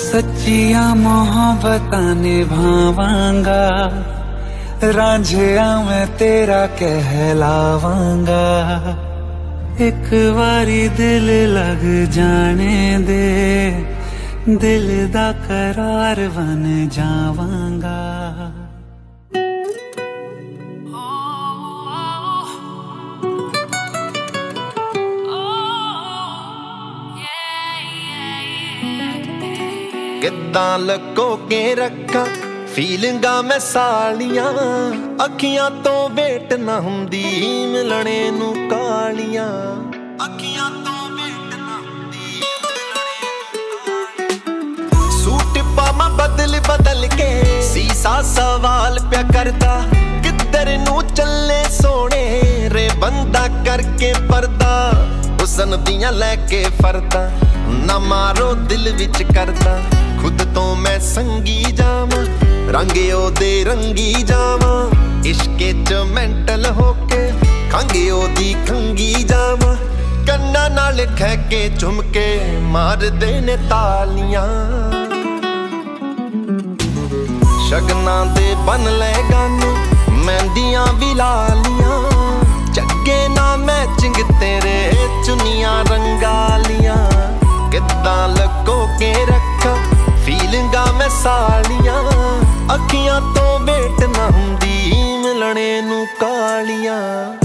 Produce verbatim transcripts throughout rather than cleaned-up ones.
सच्चिया मोहब्बतां निभावांगा, रांझिया मैं तेरा कहलावांगा। एक बारी दिल लग जाने दे, दिल दा करार बन जावांगा। किद्दां लको के रखा फीलिंगा मैं सालियां, अखियां तो वेट ना हुंदी मिलने नू कालियां। अखियां तो वेट ना हुंदी मिलने। सूट पामा बदल बदल के सीसा सवाल प्या करदा, किधर नू चले सोने रे बंदा करके पर्दा। हुसन दियां लैके फरदा ना मारो दिल विच करदा, खुद तो मैं संगी जावां रंगे ओदे रंगी जावां। इश्के च मेंटल होके खंगे ओदी खंगी जावां। कन्ना नाल खैके झुमके मार दे ने तालियां। शगना दे बन ले गाने मेहंदियां भी लालियां, जगे ना मैचिंग तेरे चुनियां रंगालियां। किद्दां लको के रखा फीलिंगा मैं सालियां, अखियां तो वेट ना हुंदी मिलने नू कालियां।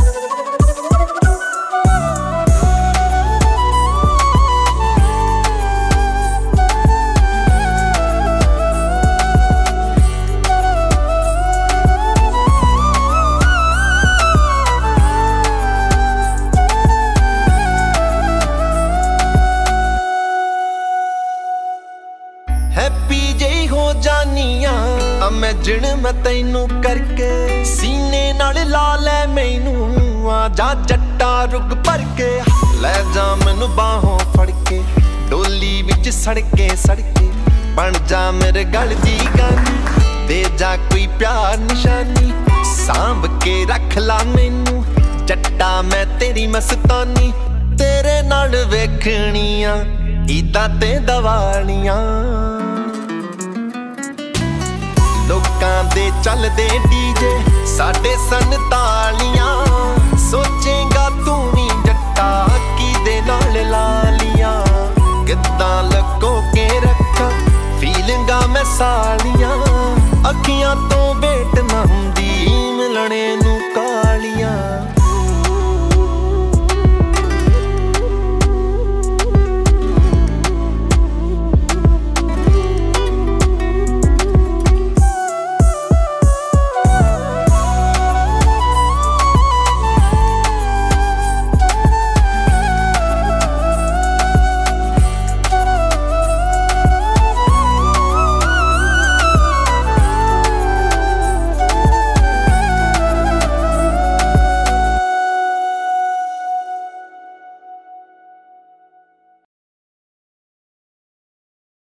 हैप्पी जे हो जानिया इमेजिन मैं तैनू करके, सीने नाल ला ले मैनू आ जा जट्टा रुक भर के। ले जा मैनू बाहों फड़ के डोली विच सड़के सड़के, बन जा मेरे गल दी गानी। दे जा कोई प्यार निशानी सांभ के रख ला मैनू, जट्टा मैं तेरी मस्तानी। तेरे नाल वेखनियां ईदां ते दवालियां, लोकां दे चलदे डीजे साडे सन तालियां। सोचेगा तू भी जट्टा